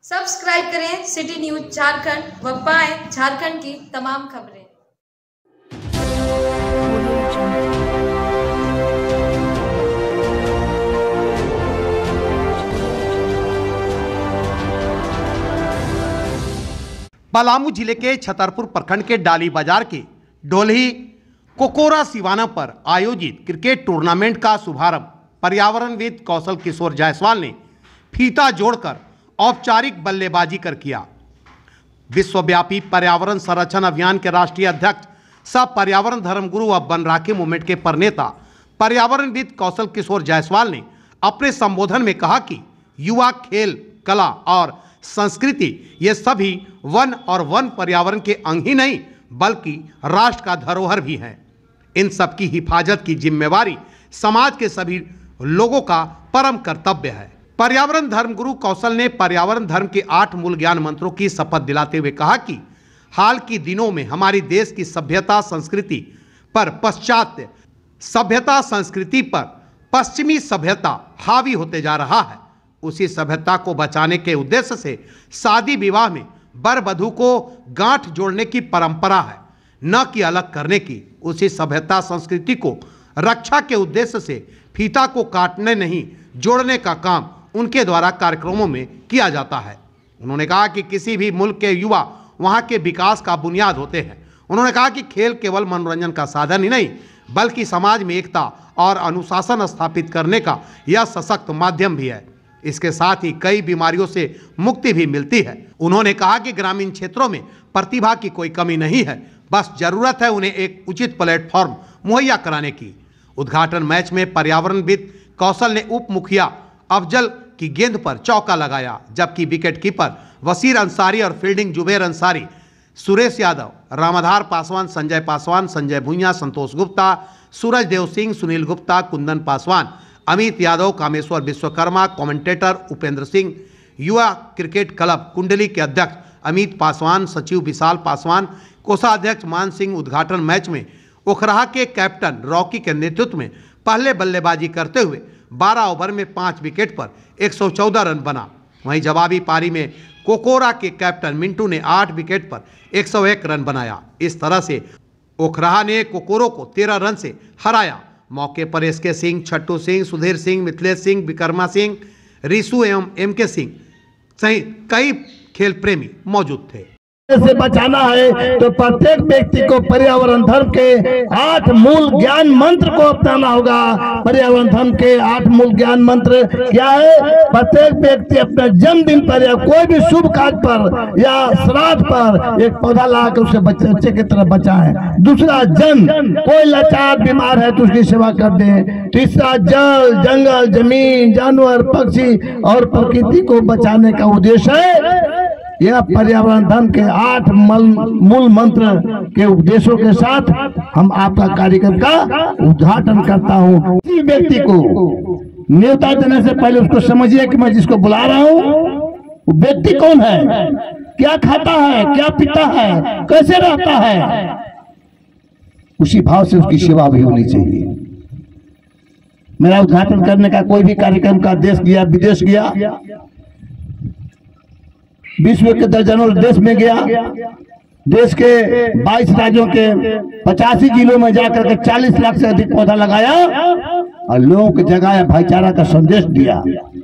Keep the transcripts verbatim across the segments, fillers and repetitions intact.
Subscribe करें city news Jharkhand व पाएं झारखंड की तमाम खबरें। पलामू जिले के छतरपुर प्रखंड के डाली बाजार के डोलही कोकोरा सिवाना पर आयोजित क्रिकेट टूर्नामेंट का शुभारंभ पर्यावरणविद कौशल किशोर जायसवाल ने फीता जोड़कर औपचारिक बल्लेबाजी कर किया। विश्वव्यापी पर्यावरण संरक्षण अभियान के राष्ट्रीय अध्यक्ष सह पर्यावरण धर्मगुरु व वन राखी मूवमेंट के प्रणेता पर्यावरणविद कौशल किशोर जायसवाल ने अपने संबोधन में कहा कि युवा, खेल, कला और संस्कृति ये सभी वन और वन पर्यावरण के अंग ही नहीं बल्कि राष्ट्र का धरोहर भी है। इन सब की हिफाजत की जिम्मेवारी समाज के सभी लोगों का परम कर्तव्य है। पर्यावरण धर्मगुरु कौशल ने पर्यावरण धर्म के आठ मूल ज्ञान मंत्रों की शपथ दिलाते हुए कहा कि हाल के दिनों में हमारी देश की सभ्यता संस्कृति पर पाश्चात्य सभ्यता संस्कृति पर पश्चिमी सभ्यता हावी होते जा रहा है। उसी सभ्यता को बचाने के उद्देश्य से शादी विवाह में वर वधू को गांठ जोड़ने की परंपरा है, न कि अलग करने की। उसी सभ्यता संस्कृति को रक्षा के उद्देश्य से फीता को काटने नहीं जोड़ने का काम उनके द्वारा कार्यक्रमों में किया जाता है। उन्होंने कहा कि किसी भी मुल्क के युवा वहां के विकास का बुनियाद होते हैं। उन्होंने कहा कि खेल केवल मनोरंजन का साधन ही नहीं बल्कि समाज में एकता और अनुशासन स्थापित करने का यह सशक्त माध्यम भी है। इसके साथ ही कई बीमारियों से मुक्ति भी मिलती है। उन्होंने कहा कि ग्रामीण क्षेत्रों में प्रतिभा की कोई कमी नहीं है, बस जरूरत है उन्हें एक उचित प्लेटफॉर्म मुहैया कराने की। उद्घाटन मैच में पर्यावरणविद कौशल ने उप मुखिया अफजल की गेंद पर चौका लगाया, जबकि विकेट कीपर वसीर अंसारी और fielding Zuber Ansari, Suresh Yadav, Ramadhar Paswan, Sanjay Paswan, Sanjay Bhuiyan, Santosh Gupta, Suraj Dev Singh, Sunil Gupta, Kundan Paswan, Amit Yadav, Kameshwar Vishwakarma, commentator Upendra Singh, Yuva cricket club कुंडली के अध्यक्ष अमित पासवान, सचिव विशाल पासवान, कोषाध्यक्ष मान सिंह उद्घाटन मैच में ओखराहा के कैप्टन रॉकी के नेतृत्व में पहले बल्लेबाजी करते हुए बारह ओवर में पाँच विकेट पर एक सौ चौदह रन बना। वहीं जवाबी पारी में कोकोरा के कैप्टन मिंटू ने आठ विकेट पर एक सौ एक रन बनाया। इस तरह से ओखराहा ने कोकोरो को तेरह रन से हराया। मौके पर एस के सिंह, छट्टू सिंह, सुधीर सिंह, मिथिलेश सिंह, विक्रमा सिंह, रिसु एवं एम के सिंह सहित कई खेल प्रेमी मौजूद थे। से बचाना है तो प्रत्येक व्यक्ति को पर्यावरण धर्म के आठ मूल ज्ञान मंत्र को अपनाना होगा। पर्यावरण धर्म के आठ मूल ज्ञान मंत्र क्या है? प्रत्येक व्यक्ति अपने जन्मदिन पर या कोई भी शुभ कार्य पर या श्राद्ध पर एक पौधा लाकर उसे बच्चे बच्चे की तरफ बचाए। दूसरा, जन, कोई लाचार बीमार है तो उसकी सेवा कर दे। तीसरा, जल, जंगल, जमीन, जानवर, पक्षी और प्रकृति को बचाने का उद्देश्य है। यह पर्यावरण धर्म के आठ मूल मंत्र के उपदेशों के साथ हम आपका कार्यक्रम का उद्घाटन करता हूँ। किसी व्यक्ति को न्योता देने से पहले उसको समझिए कि मैं जिसको बुला रहा हूँ वो व्यक्ति कौन है, क्या खाता है, क्या पीता है, कैसे रहता है। उसी भाव से उसकी सेवा भी होनी चाहिए। मेरा उद्घाटन करने का कोई भी कार्यक्रम का देश गया, विदेश गया, विश्व के दर्जनों देश में गया, देश के बाईस राज्यों के पचासी जिलों में जाकर के चालीस लाख से अधिक पौधा लगाया और लोगों की जगह भाईचारा का संदेश दिया।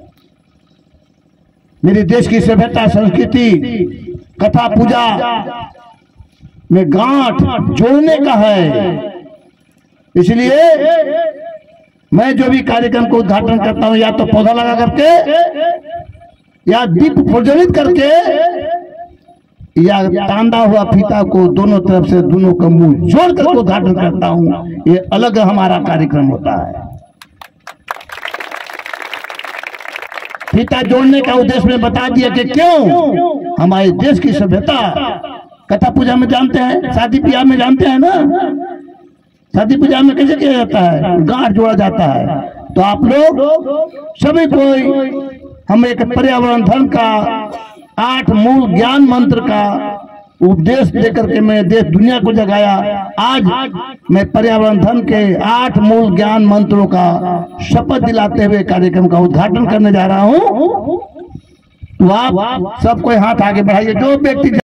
मेरे देश की सभ्यता संस्कृति कथा पूजा में गांठ जोड़ने का है। इसलिए मैं जो भी कार्यक्रम को उद्घाटन करता हूं या तो पौधा लगा करके या दीप प्रज्वलित करके या तांदा हुआ फीता को दोनों तरफ से दोनों का मुंह जोड़ करके उद्घाटन करता हूं। ये अलग हमारा कार्यक्रम होता है। फीता जोड़ने का उद्देश्य में बता दिया कि क्यों हमारे देश की सभ्यता कथा पूजा में जानते हैं, शादी ब्याह में जानते हैं ना, शादी पूजा में कैसे किया जाता है, गांठ जोड़ा जाता है। तो आप लोग सभी कोई हम एक पर्यावरण धर्म का आठ मूल ज्ञान मंत्र का उपदेश देकर के मैं देश दुनिया को जगाया। आज मैं पर्यावरण धर्म के आठ मूल ज्ञान मंत्रों का शपथ दिलाते हुए कार्यक्रम का उद्घाटन करने जा रहा हूं। तो आप सब कोई हाथ आगे बढ़ाइए जो व्यक्ति